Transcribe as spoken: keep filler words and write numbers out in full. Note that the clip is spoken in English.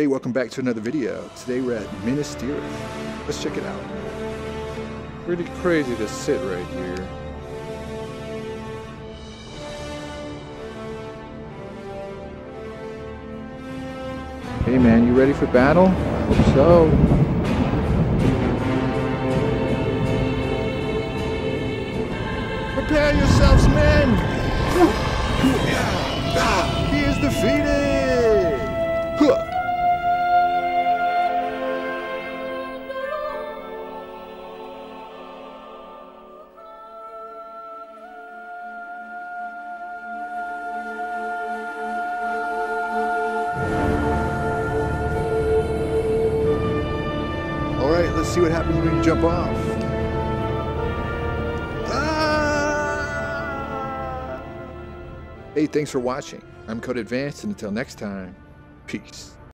Hey, welcome back to another video. Today we're at Minas Tirith. Let's check it out. Pretty crazy to sit right here. Hey man, you ready for battle? I hope so. Prepare yourselves, men! He is defeated! Huh. Alright, let's see what happens when you jump off. Ah! Hey, thanks for watching. I'm Codeadvanced, and until next time, peace.